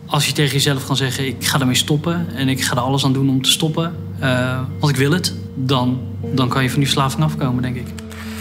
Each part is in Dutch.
Als je tegen jezelf kan zeggen, ik ga ermee stoppen en ik ga er alles aan doen om te stoppen, want ik wil het, dan kan je van die verslaving afkomen, denk ik.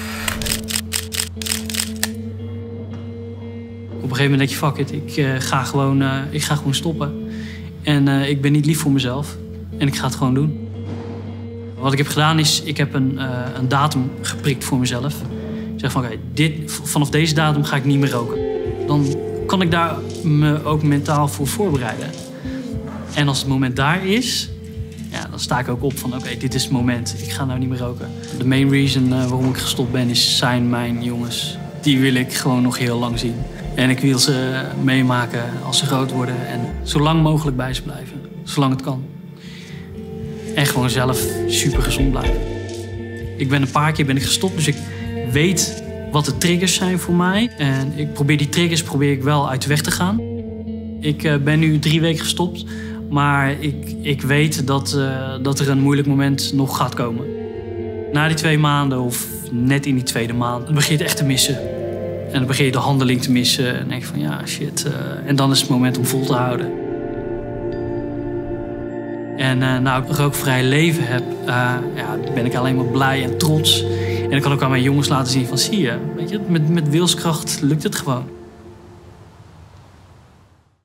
Op een gegeven moment denk je, fuck it, ik ga gewoon stoppen. En ik ben niet lief voor mezelf en ik ga het gewoon doen. Wat ik heb gedaan is, ik heb een datum geprikt voor mezelf. Ik zeg van, oké, vanaf deze datum ga ik niet meer roken. Dan kan ik daar me ook mentaal voor voorbereiden. En als het moment daar is, ja, dan sta ik ook op van, oké, dit is het moment. Ik ga nou niet meer roken. De main reason waarom ik gestopt ben, zijn mijn jongens. Die wil ik gewoon nog heel lang zien. En ik wil ze meemaken als ze groot worden. En zo lang mogelijk bij ze blijven. Zolang het kan. En gewoon zelf super gezond blijven. Ik ben een paar keer gestopt, dus ik weet wat de triggers zijn voor mij. En die triggers probeer ik wel uit de weg te gaan. Ik ben nu 3 weken gestopt, maar ik weet dat er een moeilijk moment nog gaat komen. Na die 2 maanden of net in die 2e maand, dan begin je het echt te missen. En dan begin je de handeling te missen en denk je van ja, shit. En dan is het moment om vol te houden. En nou ik rookvrij leven heb, ben ik alleen maar blij en trots. En ik kan ook aan mijn jongens laten zien van zie je, weet je, met wilskracht lukt het gewoon.